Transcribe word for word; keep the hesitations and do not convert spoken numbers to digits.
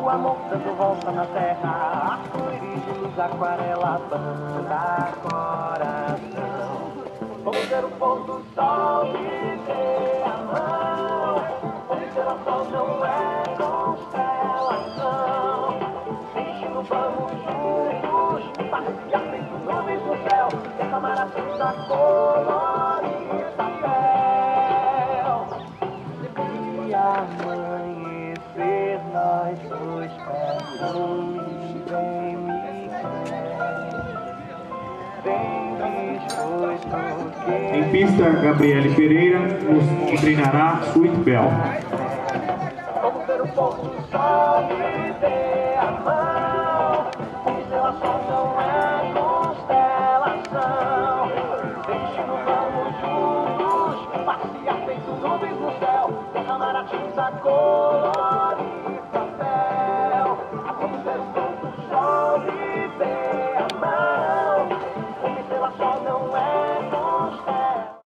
o amor dando volta na terra, arco-íris de luz, aquarela, banda, coração. Vamos ver o pôr do sol e ter a mão. Constelação não é constelação. Destino, vamos juntos, passear feito nuvens no céu, derramar a tinta colorir papel. E amanhecer nós dois pertinhos, vem me quer. Em pista, Gabriele Pereira nos treinará Sweet Bell. Vamos ver o pôr do sol e ter a mão. Constelação não é constelação. Destino, vamos juntos, passear feito nuvens no céu, derramar a tinta cor.